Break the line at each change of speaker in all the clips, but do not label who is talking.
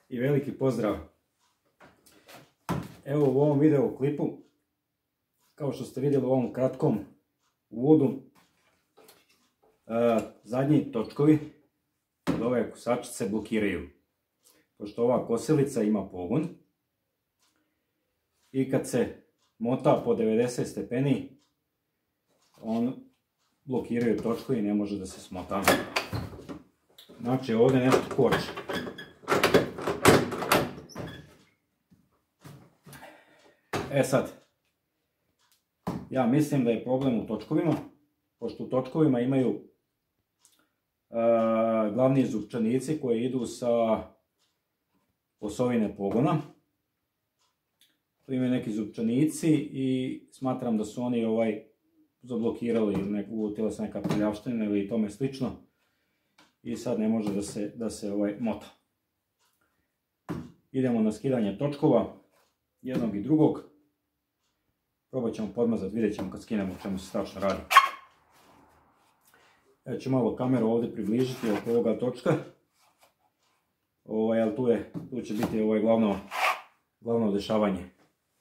i veliki pozdrav. Evo u ovom video klipu, kao što ste vidjeli u ovom kratkom uvodu, zadnji točkovi od ove kosačice blokiraju. Pošto ova kosilica ima pogon i kad se mota po 90 stepeni, on blokiraju točkovi i ne može da se smota. Znači ovdje nešto koči. E sad, ja mislim da je problem u točkovima, pošto u točkovima imaju glavni zupčanici koji idu sa osovine pogona. Tu imaju neki zupčanici i smatram da su oni zablokirali, uvutila se neka prljavština ili tome slično i sad ne može da se mota. Idemo na skidanje točkova, jednog i drugog. Probat ćemo podmazati, vidjet ćemo kad skinemo o čemu se tačno radi. Ja ću malo kameru ovdje približiti oko ovoga točka. Ali tu će biti glavno dešavanje.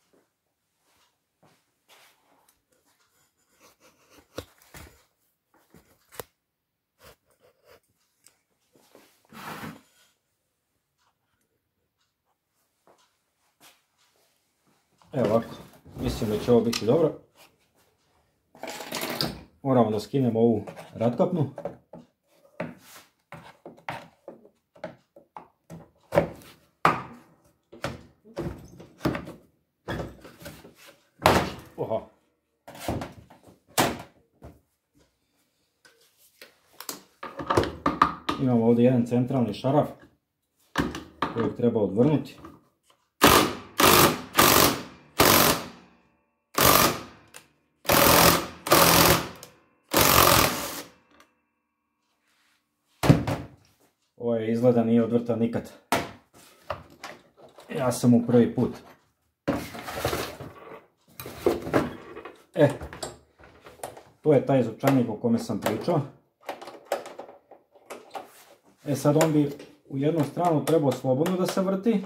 Evo ovako, mislim da će ovo biti dobro. Moramo da skinemo ovu ratkapnu. Oha. Imamo ovdje jedan centralni šaraf kojeg treba odvrnuti. Ovaj izgleda nije odvrtan nikad. Ja sam u prvi put. To je taj zupčanik o kome sam pričao. Sad on bi u jednu stranu trebao slobodno da se vrti,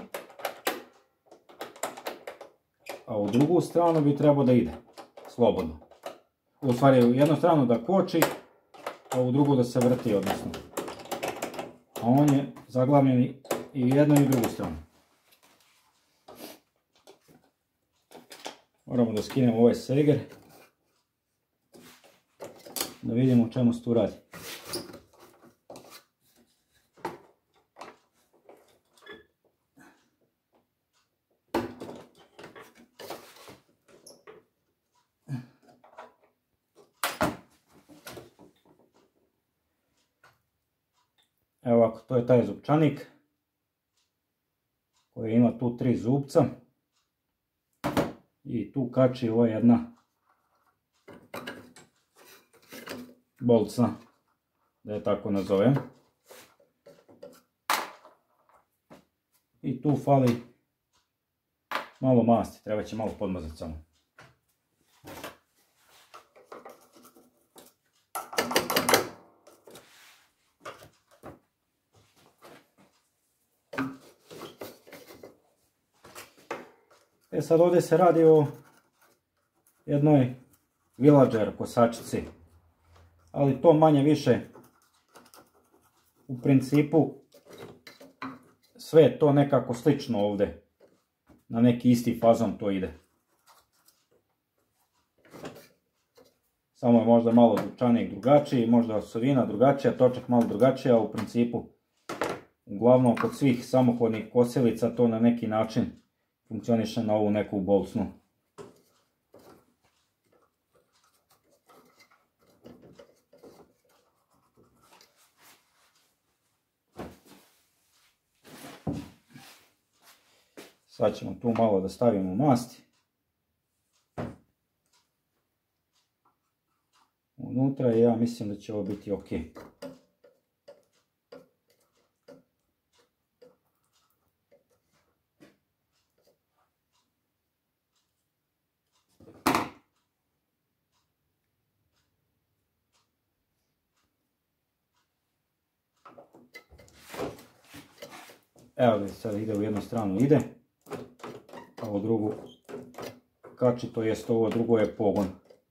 a u drugu stranu bi trebao da ide slobodno. U stvari u jednu stranu da koči, a u drugu da se vrti odnosno. A on je zaglavljen i u jednu i u drugu stranu. Moramo da skinemo ovaj seger, da vidimo o čemu se tu radi. Evo ovako, to je taj zupčanik koji ima tu 3 zupca i tu kači ova jedna bolca, da je tako nazovem. I tu fali malo masti, treba će malo podmazati samo. Sad ovdje se radi o jednoj villager kosačici, ali to manje više u principu sve je to nekako slično ovdje, na neki isti fazon to ide. Samo je možda malo zupčanik drugačiji, možda osovina drugačija, točak malo drugačija, a u principu uglavnom kod svih samohodnih kosilica to na neki način funkcioniše na ovu neku bolcnu. Sad ćemo tu malo da stavimo masti unutra i ja mislim da će ovo biti ok. Evo da sad ide u jednu stranu ide, a u drugu kači, to jest ovo drugo je pogon.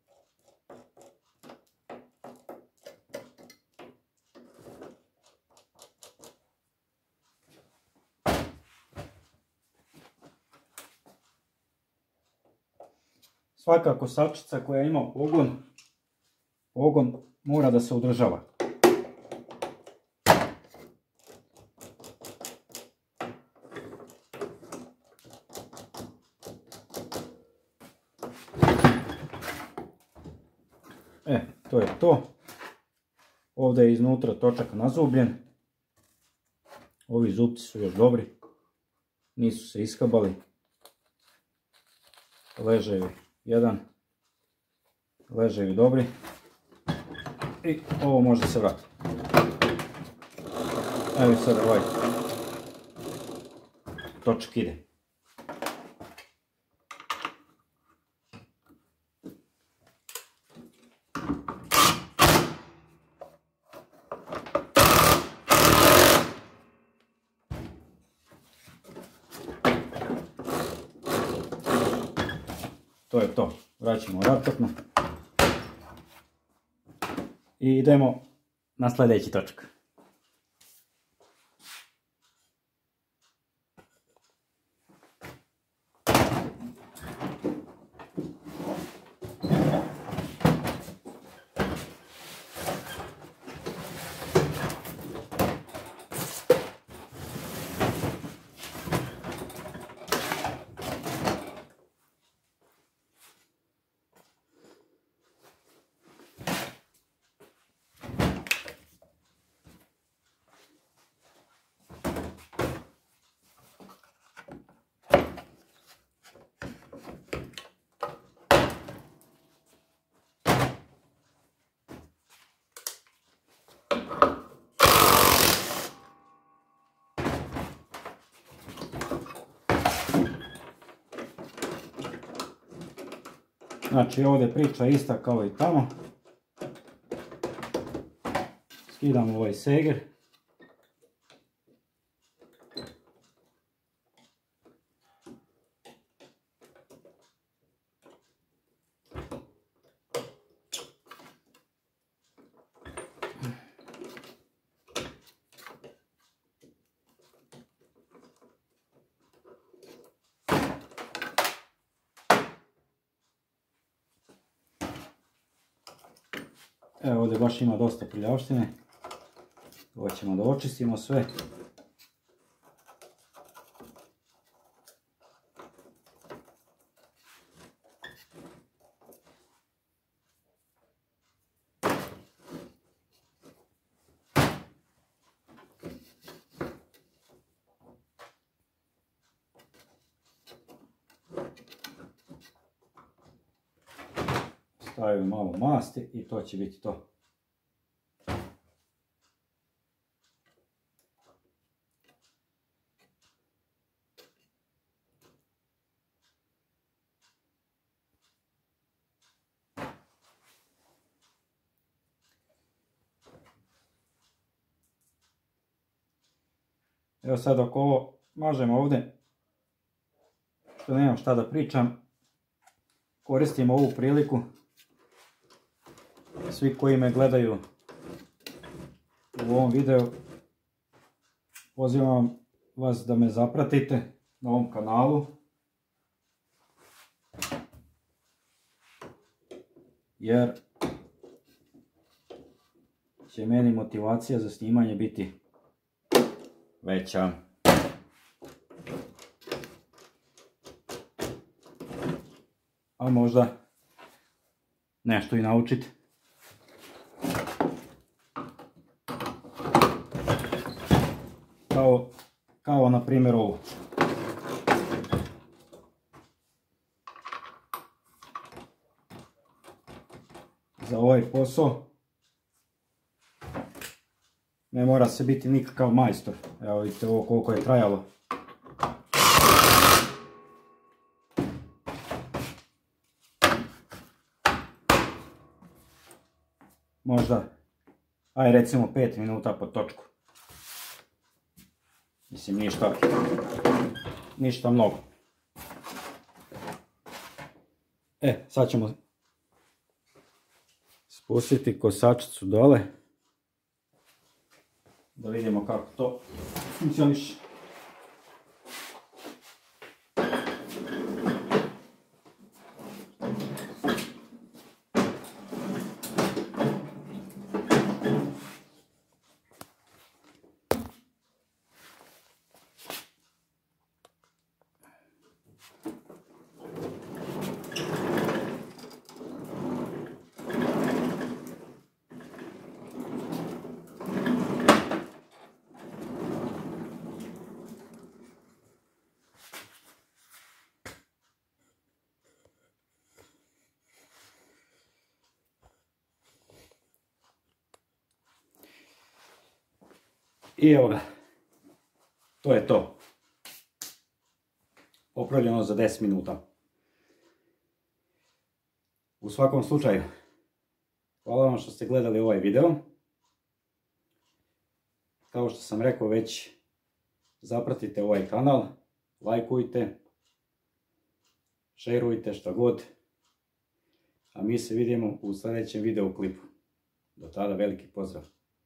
Svaka kosačica koja ima pogon mora da se održava. To je to. Ovdje je iznutra točak nazubljen. Ovi zupci su još dobri. Nisu se iskabali. Leževi jedan. Leževi dobri. I ovo može se vratiti. Evo sad ovaj točak ide. To je to. Vraćamo raketno. I idemo na sljedeći točak. Znači ovdje priča ista kao i tamo. Skidam ovaj seger. Evo ovdje baš ima dosta prljavštine. Ovo ćemo da očistimo sve. Stavim malo masti i to će biti to. Evo sad dok ovo mažemo ovdje, što nemam šta da pričam, koristim ovu priliku. Svi koji me gledaju u ovom videu, pozivam vas da me zapratite na ovom kanalu, jer će meni motivacija za snimanje biti veća. A možda nešto i naučiti. Kao na primjer ovo. Za ovaj posao ne mora se biti nikakav majstor. Evo vidite ovo koliko je trajalo. Možda, aj recimo 5 minuta po točku. Mislim, ništa mnogo. Sad ćemo spustiti kosačicu dole, da vidimo kako to funkcioniše. I evo ga, to je to. Popravljeno za 10 minuta. U svakom slučaju, hvala vam što ste gledali ovaj video. Kao što sam rekao već, zapratite ovaj kanal, lajkujte, šerujte šta god. A mi se vidimo u sljedećem videoklipu. Do tada veliki pozdrav.